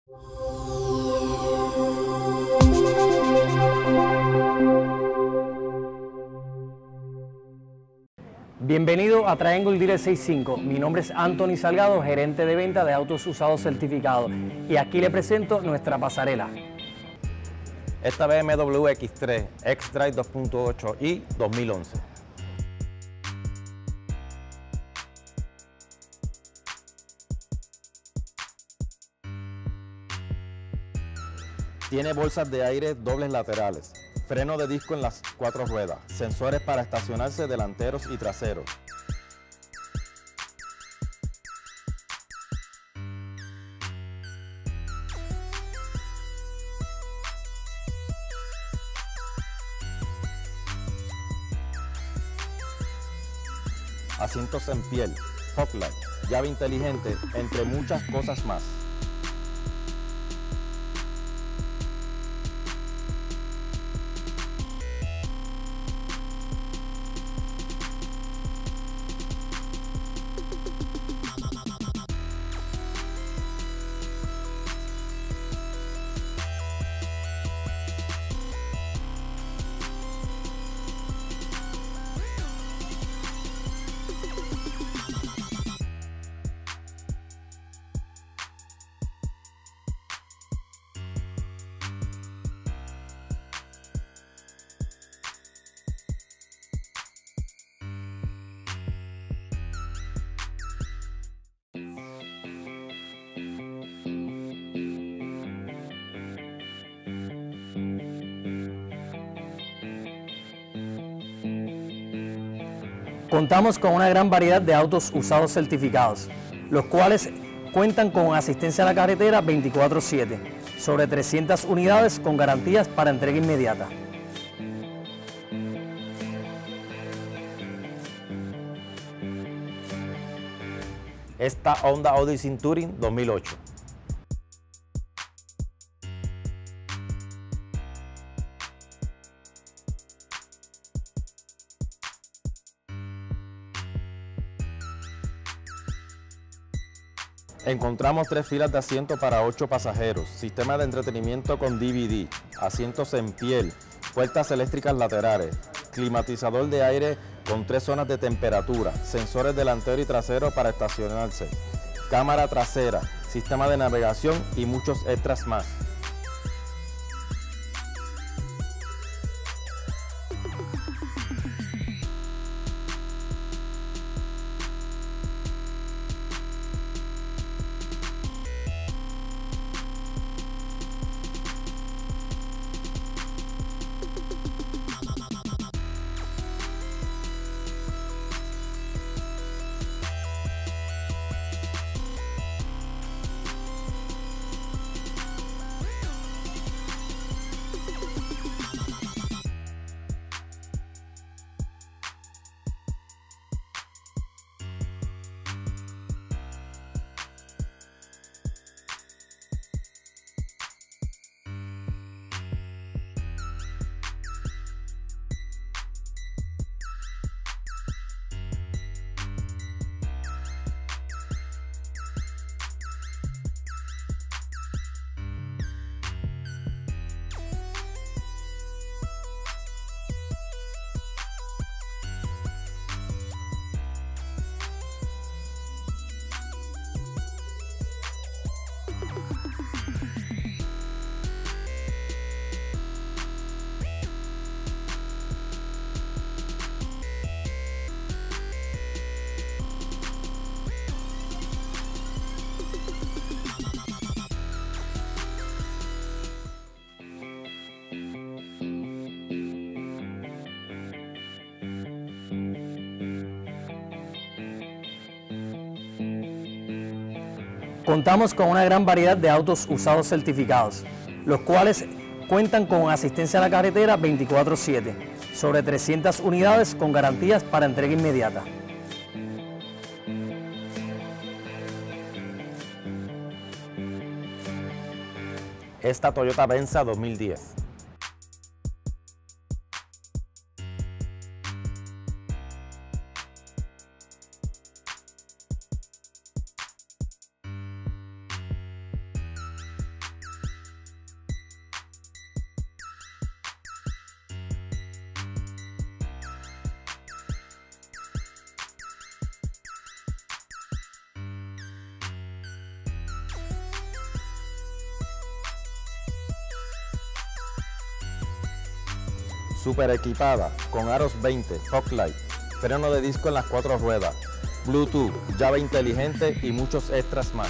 Bienvenido a Triangle Dealer 65. Mi nombre es Anthony Salgado, gerente de venta de autos usados certificados, y aquí le presento nuestra pasarela. Esta BMW X3 xDrive 2.8 y 2011. Tiene bolsas de aire dobles laterales, freno de disco en las 4 ruedas, sensores para estacionarse delanteros y traseros. Asientos en piel, fog light, llave inteligente, entre muchas cosas más. Contamos con una gran variedad de autos usados certificados, los cuales cuentan con asistencia a la carretera 24/7, sobre 300 unidades con garantías para entrega inmediata. Esta Honda Odyssey Touring 2008. Encontramos 3 filas de asiento para 8 pasajeros, sistema de entretenimiento con DVD, asientos en piel, puertas eléctricas laterales, climatizador de aire con 3 zonas de temperatura, sensores delantero y trasero para estacionarse, cámara trasera, sistema de navegación y muchos extras más. Contamos con una gran variedad de autos usados certificados, los cuales cuentan con asistencia a la carretera 24/7, sobre 300 unidades con garantías para entrega inmediata. Esta Toyota Venza 2010. super equipada con aros 20, fog light, freno de disco en las 4 ruedas, Bluetooth, llave inteligente y muchos extras más.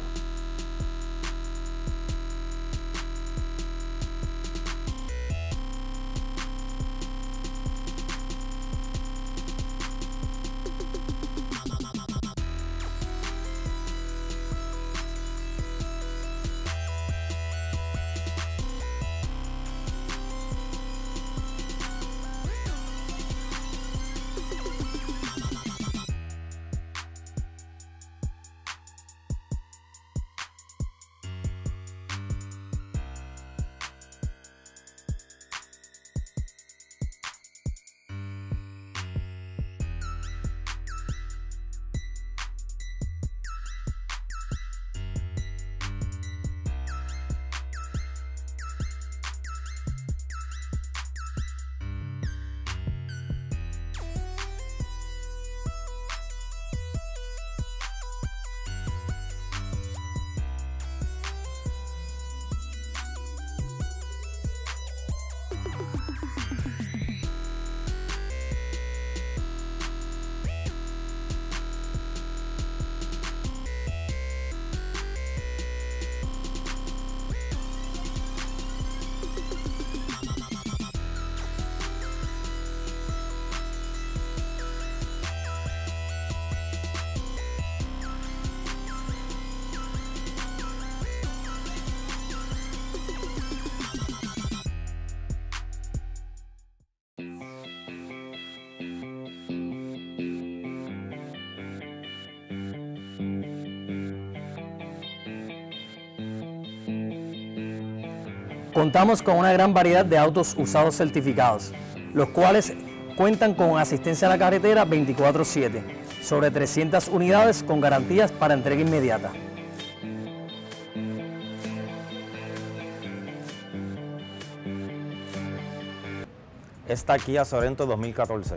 Contamos con una gran variedad de autos usados certificados, los cuales cuentan con asistencia a la carretera 24/7, sobre 300 unidades con garantías para entrega inmediata. Esta Kia Sorento 2014.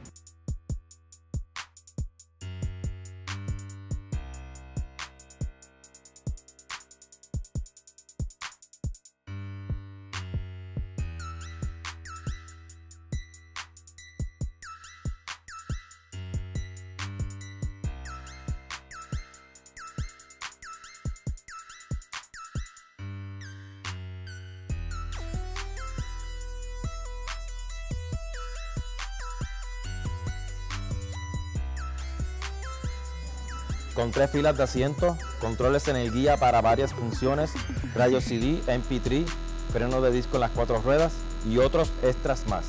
Con 3 filas de asientos, controles en el guía para varias funciones, radio CD, MP3, freno de disco en las 4 ruedas y otros extras más.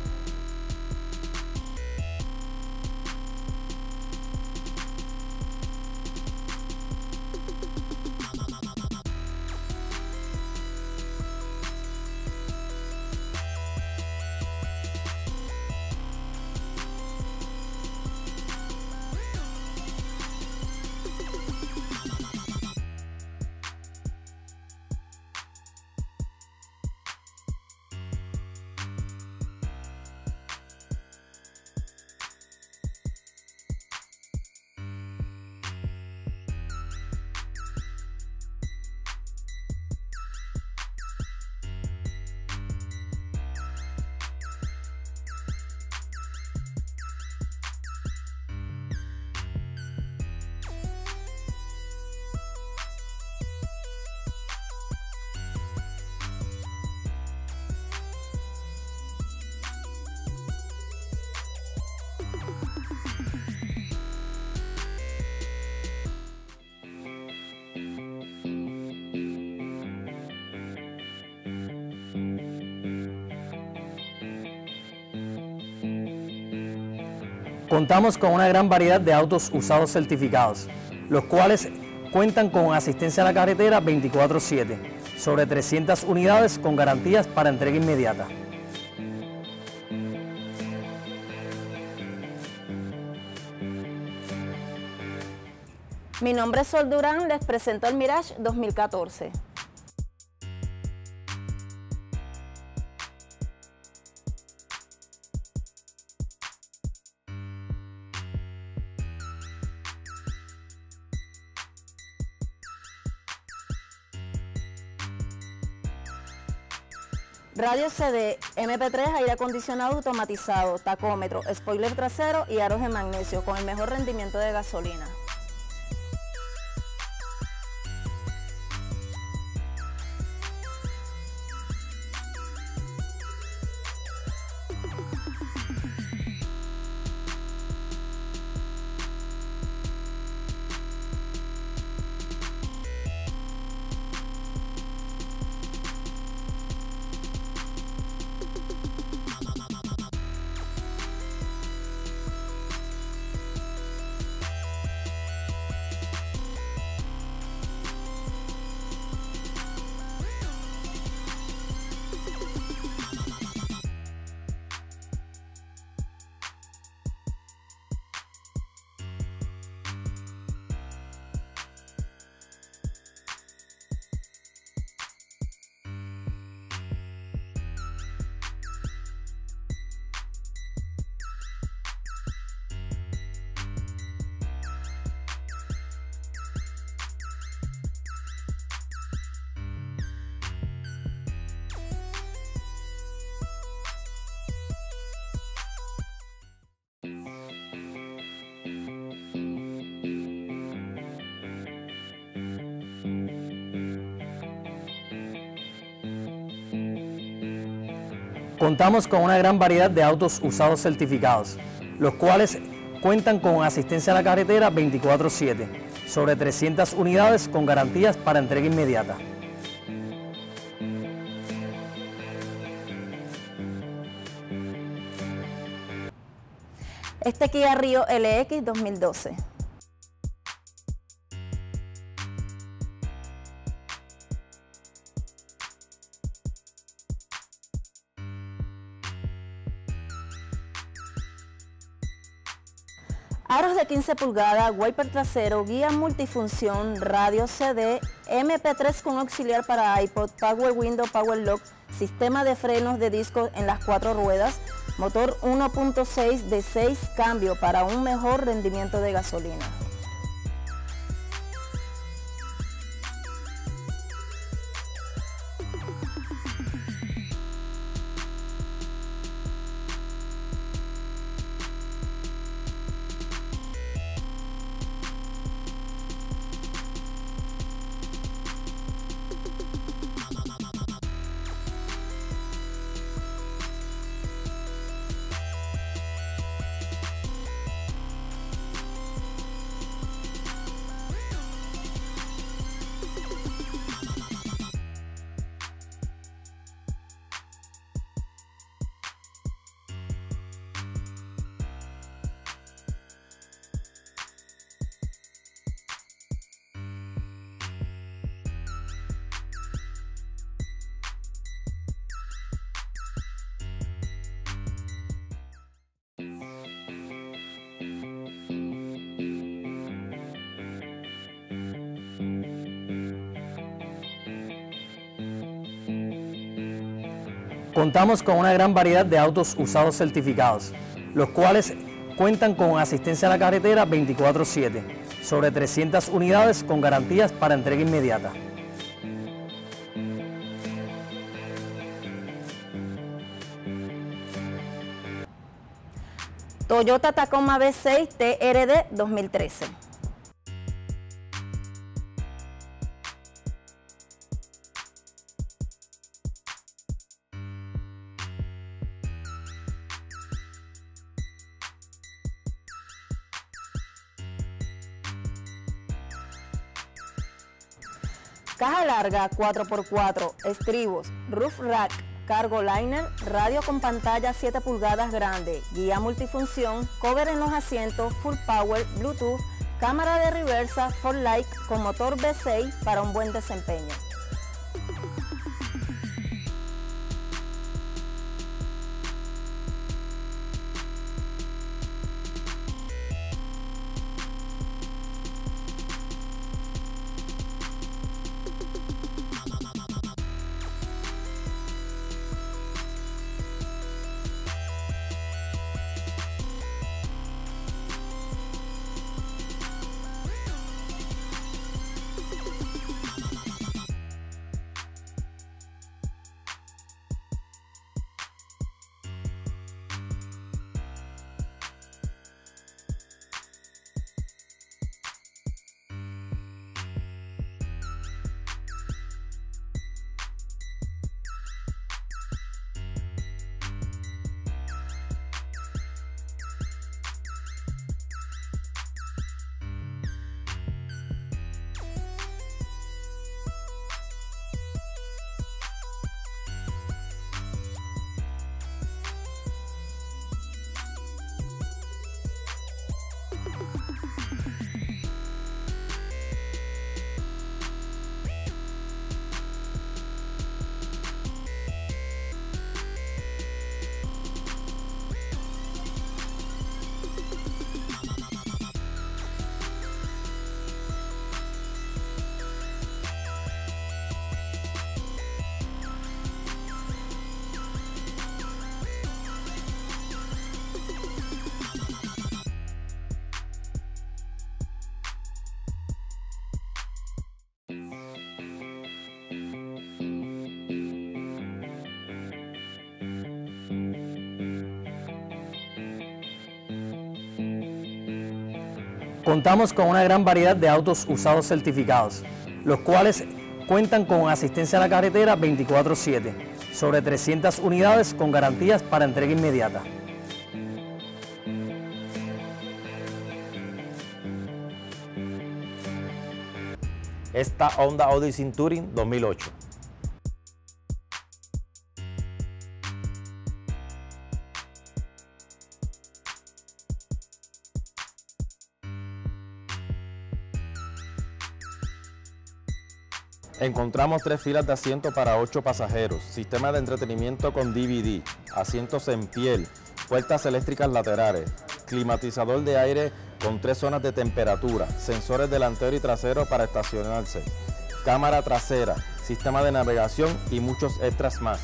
Contamos con una gran variedad de autos usados certificados, los cuales cuentan con asistencia a la carretera 24/7, sobre 300 unidades con garantías para entrega inmediata. Mi nombre es Sol Durán, les presento el Mirage 2014. Radio CD, MP3, aire acondicionado automatizado, tacómetro, spoiler trasero y aros de magnesio con el mejor rendimiento de gasolina. Contamos con una gran variedad de autos usados certificados, los cuales cuentan con asistencia a la carretera 24/7, sobre 300 unidades con garantías para entrega inmediata. Este Kia Rio LX 2012. Aros de 15 pulgadas, wiper trasero, guía multifunción, radio CD, MP3 con auxiliar para iPod, Power Window, Power Lock, sistema de frenos de disco en las 4 ruedas, motor 1.6 de 6 cambios para un mejor rendimiento de gasolina. Contamos con una gran variedad de autos usados certificados, los cuales cuentan con asistencia a la carretera 24/7, sobre 300 unidades con garantías para entrega inmediata. Toyota Tacoma V6 TRD 2013. Caja larga 4x4, estribos, roof rack, cargo liner, radio con pantalla 7 pulgadas grande, guía multifunción, cover en los asientos, full power, Bluetooth, cámara de reversa, Ford Light con motor V6 para un buen desempeño. Contamos con una gran variedad de autos usados certificados, los cuales cuentan con asistencia a la carretera 24/7, sobre 300 unidades con garantías para entrega inmediata. Esta Honda Odyssey Touring 2008. Encontramos 3 filas de asiento para 8 pasajeros, sistema de entretenimiento con DVD, asientos en piel, puertas eléctricas laterales, climatizador de aire con 3 zonas de temperatura, sensores delantero y trasero para estacionarse, cámara trasera, sistema de navegación y muchos extras más.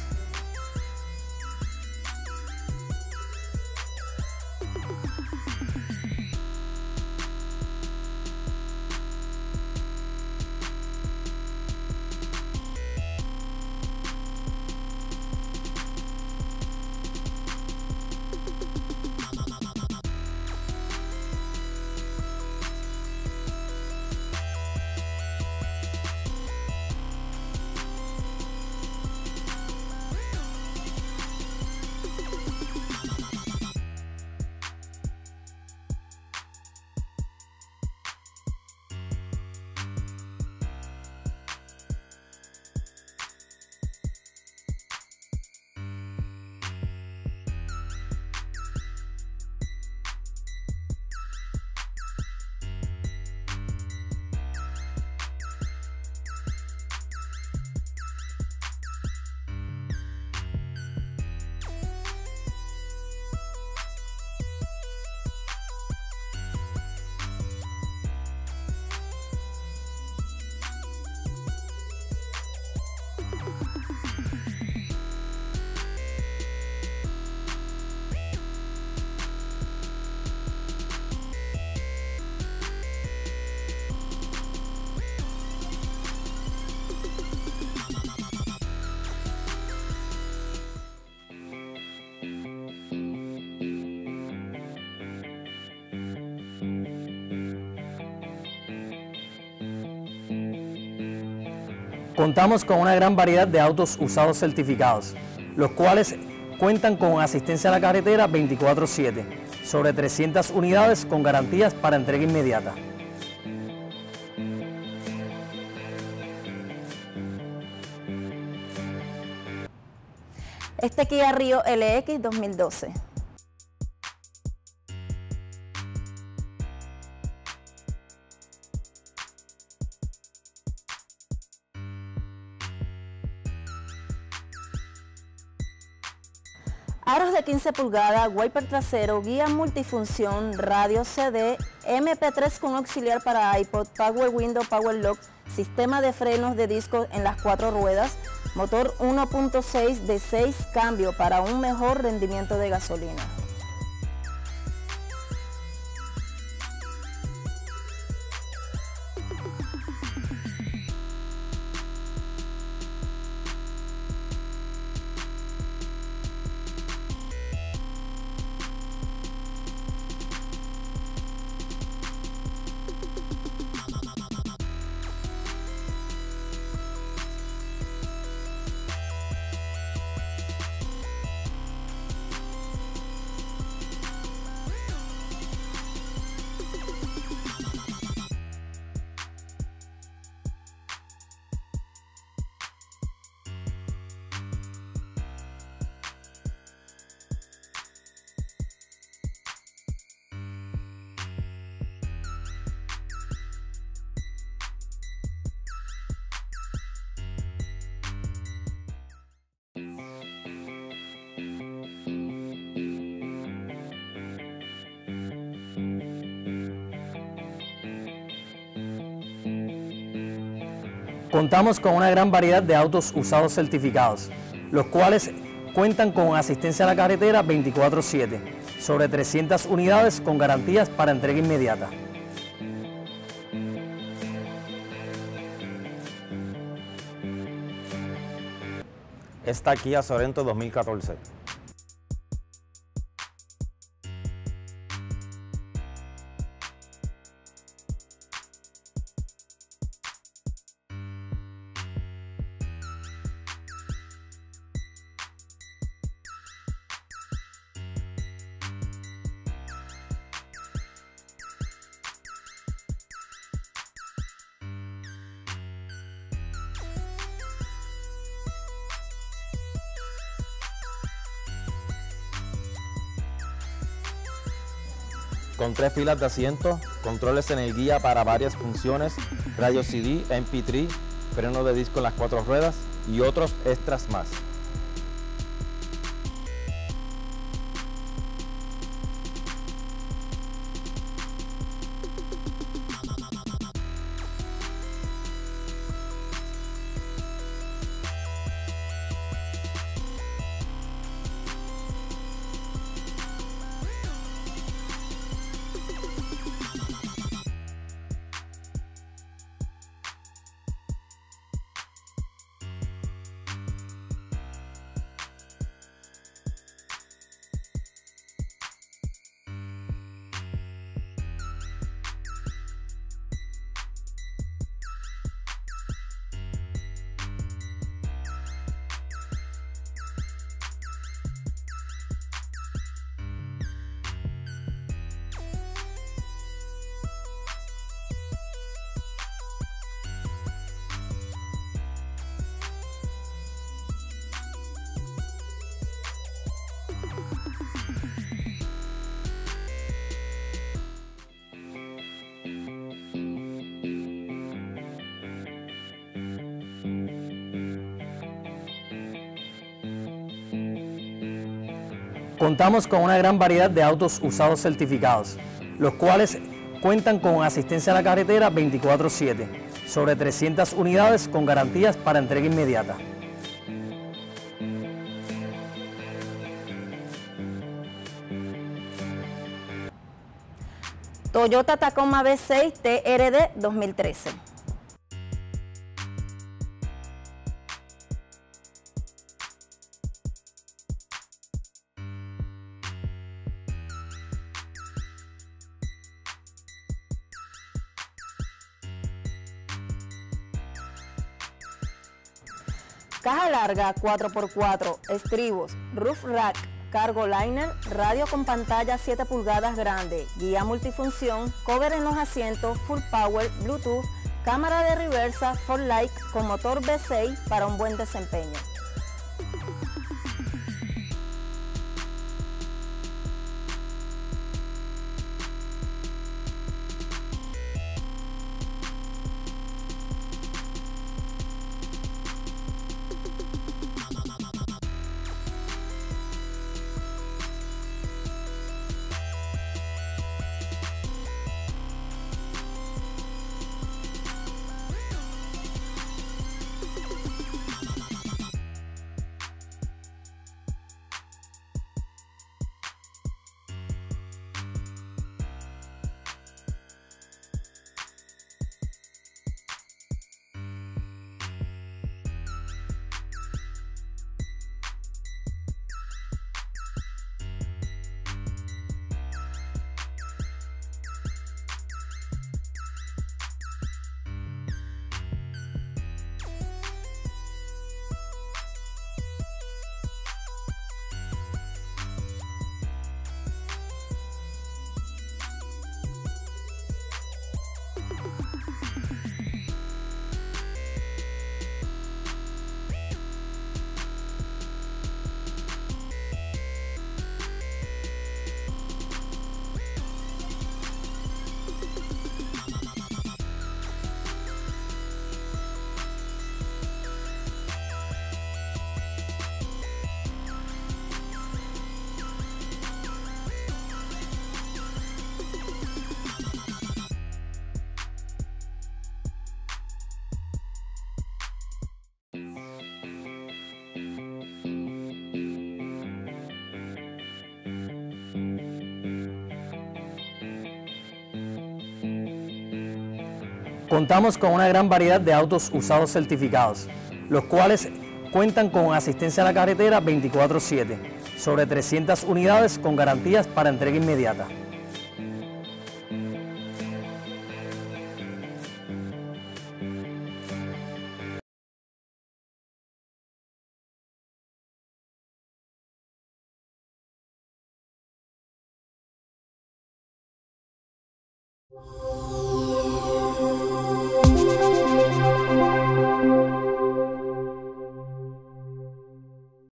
Contamos con una gran variedad de autos usados certificados, los cuales cuentan con asistencia a la carretera 24/7, sobre 300 unidades con garantías para entrega inmediata. Este Kia Rio LX 2012. Aros de 15 pulgadas, wiper trasero, guía multifunción, radio CD, MP3 con auxiliar para iPod, Power Window, Power Lock, sistema de frenos de disco en las 4 ruedas, motor 1.6 de 6 cambios para un mejor rendimiento de gasolina. Contamos con una gran variedad de autos usados certificados, los cuales cuentan con asistencia a la carretera 24/7, sobre 300 unidades con garantías para entrega inmediata. Esta Kia Sorento 2014. con 3 filas de asientos, controles en el guía para varias funciones, radio CD, MP3, freno de disco en las 4 ruedas y otros extras más. Contamos con una gran variedad de autos usados certificados, los cuales cuentan con asistencia a la carretera 24/7, sobre 300 unidades con garantías para entrega inmediata. Toyota Tacoma V6 TRD 2013. Caja larga 4x4, estribos, roof rack, cargo liner, radio con pantalla 7 pulgadas grande, guía multifunción, cover en los asientos, full power, Bluetooth, cámara de reversa, Ford Light con motor V6 para un buen desempeño. Contamos con una gran variedad de autos usados certificados, los cuales cuentan con asistencia a la carretera 24/7, sobre 300 unidades con garantías para entrega inmediata. Oh,